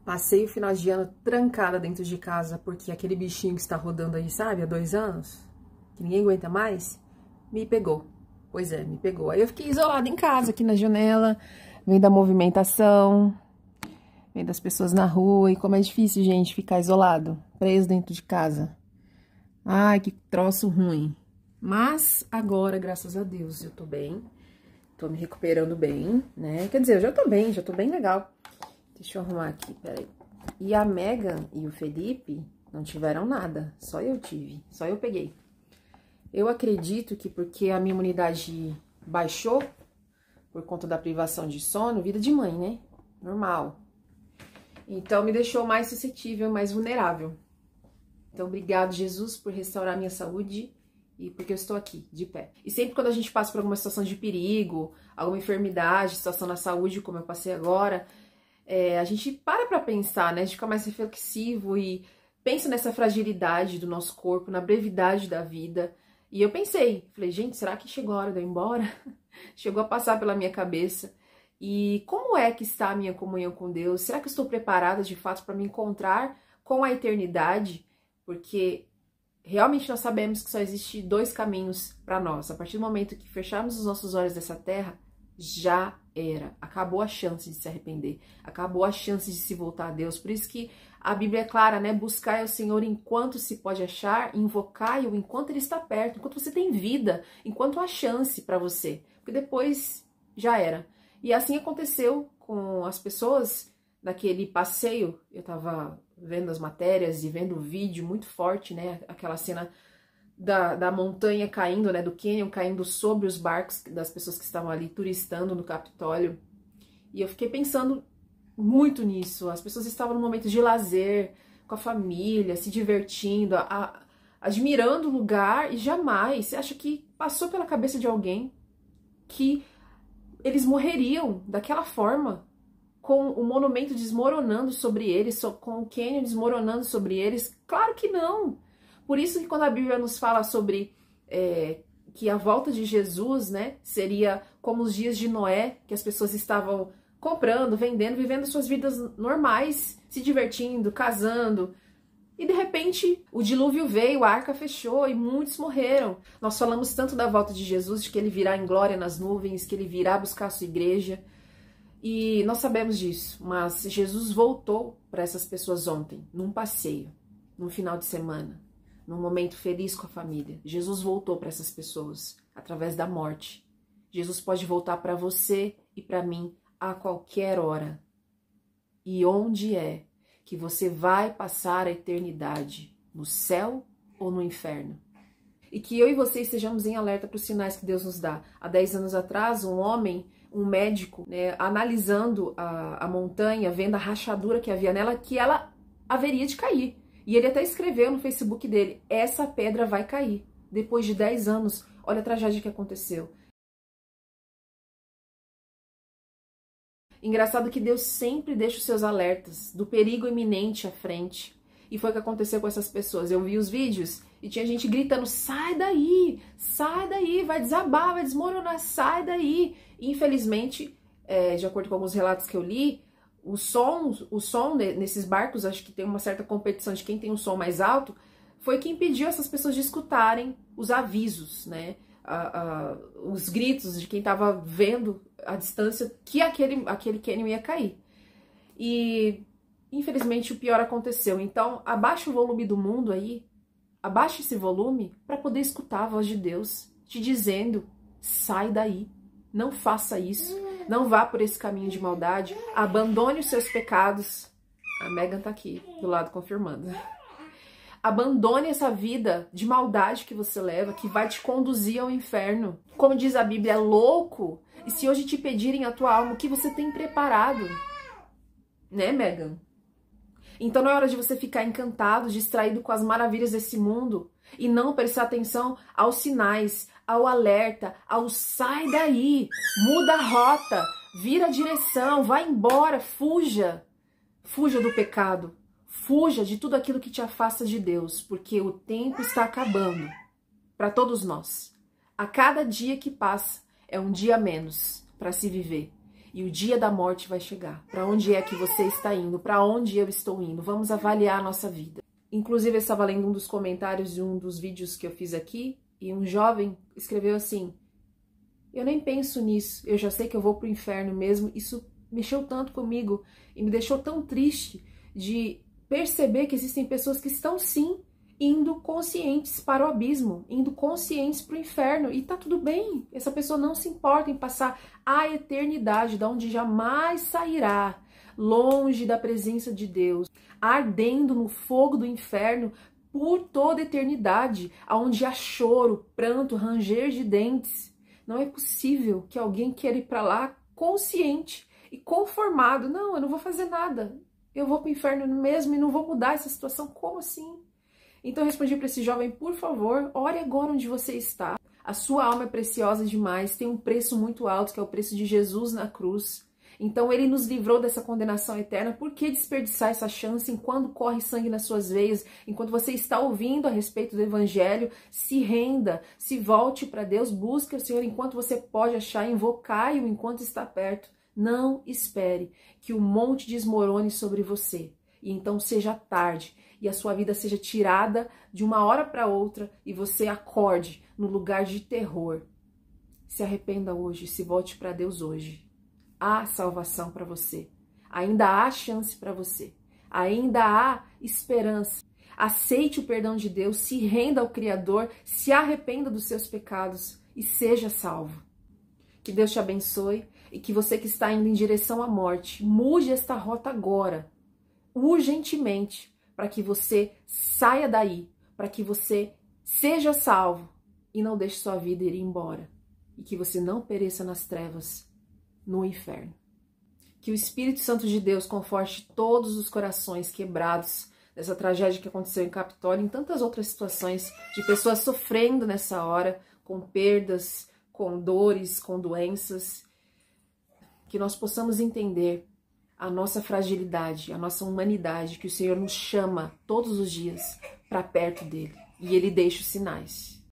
Passei o final de ano trancada dentro de casa, porque aquele bichinho que está rodando aí, sabe, há 2 anos, que ninguém aguenta mais, me pegou. Pois é, me pegou. Aí eu fiquei isolada em casa, aqui na janela, vendo a movimentação, vendo as pessoas na rua, e como é difícil, gente, ficar isolado, preso dentro de casa. Ai, que troço ruim. Mas agora, graças a Deus, eu tô bem, tô me recuperando bem, né? Quer dizer, eu já tô bem legal. Deixa eu arrumar aqui, peraí. E a Megan e o Felipe não tiveram nada, só eu tive, só eu peguei. Eu acredito que porque a minha imunidade baixou, por conta da privação de sono, vida de mãe, né? Normal. Então, me deixou mais suscetível, mais vulnerável. Então, obrigado, Jesus, por restaurar a minha saúde e porque eu estou aqui, de pé. E sempre quando a gente passa por alguma situação de perigo, alguma enfermidade, situação na saúde, como eu passei agora, a gente para pensar, né? A gente fica mais reflexivo e pensa nessa fragilidade do nosso corpo, na brevidade da vida. E eu pensei, falei, gente, será que chegou a hora de eu ir embora? Chegou a passar pela minha cabeça. E como é que está a minha comunhão com Deus? Será que eu estou preparada de fato para me encontrar com a eternidade? Porque realmente nós sabemos que só existe 2 caminhos para nós. A partir do momento que fecharmos os nossos olhos dessa terra, já era. Acabou a chance de se arrepender. Acabou a chance de se voltar a Deus. Por isso que a Bíblia é clara, né? Buscai ao Senhor enquanto se pode achar, invocai-o enquanto Ele está perto, enquanto você tem vida, enquanto há chance para você. Porque depois já era. E assim aconteceu com as pessoas naquele passeio. Eu tava vendo as matérias e vendo o vídeo muito forte, né? Aquela cena da montanha caindo, né? Do cânion caindo sobre os barcos das pessoas que estavam ali turistando no Capitólio. E eu fiquei pensando muito nisso. As pessoas estavam num momento de lazer, com a família, se divertindo, admirando o lugar, e jamais, você acha que passou pela cabeça de alguém que eles morreriam daquela forma, com o monumento desmoronando sobre eles, com o cânion desmoronando sobre eles? Claro que não! Por isso que quando a Bíblia nos fala sobre que a volta de Jesus, né, seria como os dias de Noé, que as pessoas estavam comprando, vendendo, vivendo suas vidas normais, se divertindo, casando. E de repente o dilúvio veio, a arca fechou e muitos morreram. Nós falamos tanto da volta de Jesus, de que ele virá em glória nas nuvens, que ele virá buscar a sua igreja. E nós sabemos disso, mas Jesus voltou para essas pessoas ontem, num passeio, num final de semana, num momento feliz com a família. Jesus voltou para essas pessoas através da morte. Jesus pode voltar para você e para mim a qualquer hora. E onde é que você vai passar a eternidade? No céu ou no inferno? E que eu e você estejamos em alerta para os sinais que Deus nos dá. Há 10 anos atrás, um médico, né, analisando a montanha, vendo a rachadura que havia nela, que ela haveria de cair. E ele até escreveu no Facebook dele, essa pedra vai cair. Depois de 10 anos, olha a tragédia que aconteceu. Engraçado que Deus sempre deixa os seus alertas do perigo iminente à frente. E foi o que aconteceu com essas pessoas. Eu vi os vídeos e tinha gente gritando, sai daí, vai desabar, vai desmoronar, sai daí. E, infelizmente, de acordo com alguns relatos que eu li, o som nesses barcos, acho que tem uma certa competição de quem tem um som mais alto, foi que impediu essas pessoas de escutarem os avisos, né? Os gritos de quem estava vendo à distância que aquele cânion ia cair. E, infelizmente, o pior aconteceu. Então, abaixa o volume do mundo aí, abaixa esse volume para poder escutar a voz de Deus te dizendo, sai daí, não faça isso, não vá por esse caminho de maldade, abandone os seus pecados. A Megan tá aqui do lado confirmando. Abandone essa vida de maldade que você leva, que vai te conduzir ao inferno. Como diz a Bíblia, é louco. E se hoje te pedirem a tua alma, o que você tem preparado? Né, Megan? Então não é hora de você ficar encantado, distraído com as maravilhas desse mundo e não prestar atenção aos sinais, ao alerta, ao sai daí, muda a rota, vira a direção, vai embora, fuja. Fuja do pecado. Fuja de tudo aquilo que te afasta de Deus, porque o tempo está acabando para todos nós. A cada dia que passa é um dia a menos para se viver. E o dia da morte vai chegar. Para onde é que você está indo? Para onde eu estou indo? Vamos avaliar a nossa vida. Inclusive, eu estava lendo um dos comentários de um dos vídeos que eu fiz aqui, e um jovem escreveu assim: eu nem penso nisso, eu já sei que eu vou pro inferno mesmo. Isso mexeu tanto comigo e me deixou tão triste de perceber que existem pessoas que estão sim indo conscientes para o abismo, indo conscientes para o inferno, e tá tudo bem. Essa pessoa não se importa em passar a eternidade, da onde jamais sairá, longe da presença de Deus, ardendo no fogo do inferno por toda a eternidade, aonde há choro, pranto, ranger de dentes. Não é possível que alguém queira ir para lá consciente e conformado. Não, eu não vou fazer nada. Eu vou para o inferno mesmo e não vou mudar essa situação. Como assim? Então eu respondi para esse jovem: por favor, ore agora onde você está. A sua alma é preciosa demais, tem um preço muito alto, que é o preço de Jesus na cruz. Então ele nos livrou dessa condenação eterna. Por que desperdiçar essa chance enquanto corre sangue nas suas veias? Enquanto você está ouvindo a respeito do evangelho, se renda, se volte para Deus, busque o Senhor enquanto você pode achar, invocai-o enquanto está perto. Não espere que o monte desmorone sobre você e então seja tarde e a sua vida seja tirada de uma hora para outra e você acorde no lugar de terror. Se arrependa hoje, se volte para Deus hoje. Há salvação para você, ainda há chance para você, ainda há esperança. Aceite o perdão de Deus, se renda ao Criador, se arrependa dos seus pecados e seja salvo. Que Deus te abençoe e que você que está indo em direção à morte, mude esta rota agora, urgentemente, para que você saia daí, para que você seja salvo e não deixe sua vida ir embora e que você não pereça nas trevas, no inferno. Que o Espírito Santo de Deus conforte todos os corações quebrados dessa tragédia que aconteceu em Capitólio e em tantas outras situações de pessoas sofrendo nessa hora, com perdas, com dores, com doenças. Que nós possamos entender a nossa fragilidade, a nossa humanidade, que o Senhor nos chama todos os dias para perto dele e ele deixa os sinais.